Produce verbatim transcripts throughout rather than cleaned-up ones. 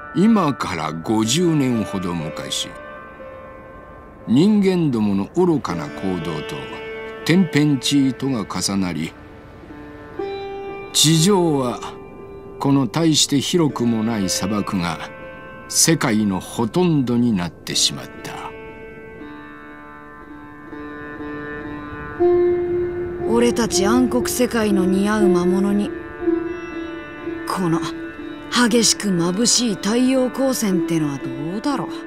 今からごじゅうねんほど昔、人間どもの愚かな行動と天変地異とが重なり、地上はこの大して広くもない砂漠が世界のほとんどになってしまった。 俺たち暗黒世界の似合う魔物にこの激しく眩しい太陽光線ってのはどうだろう。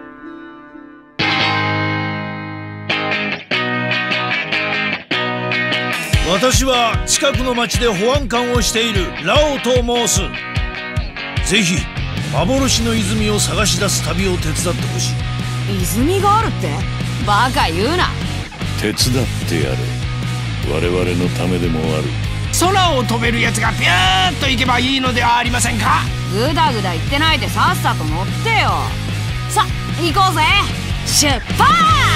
私は近くの町で保安官をしているラオと申す。ぜひ幻の泉を探し出す旅を手伝ってほしい。 泉があるって？バカ言うな。 手伝ってやれ。我々のためでもある。 空を飛べるやつがピューッと行けばいいのではありませんか。 ぐだぐだ言ってないでさっさと乗ってよ。さ行こうぜ。出発！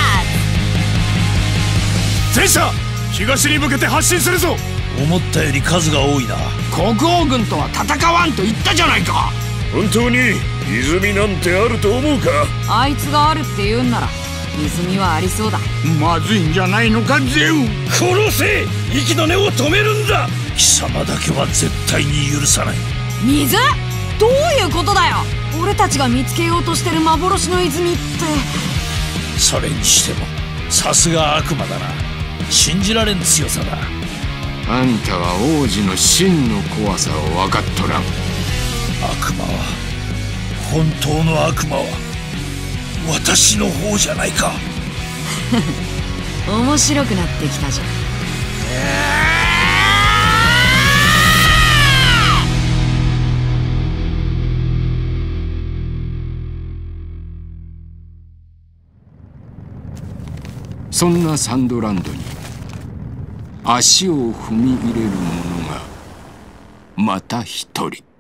戦車、東に向けて発進するぞ。思ったより数が多いな。 国王軍とは戦わんと言ったじゃないか。 本当に泉なんてあると思うか。 あいつがあるって言うんなら泉はありそうだ。 まずいんじゃないのかゼウ。 殺せ。息の根を止めるんだ。貴様だけは絶対に許さない。 水？どういうことだよ。俺たちが見つけようとしてる幻の泉って。 それにしてもさすが悪魔だな。信じられん強さだ。 あんたは王子の真の怖さを分かっとらん。 悪魔は、本当の悪魔は私の方じゃないか。 面白くなってきたじゃん。 そんなサンドランドに足を踏み入れる者がまた一人。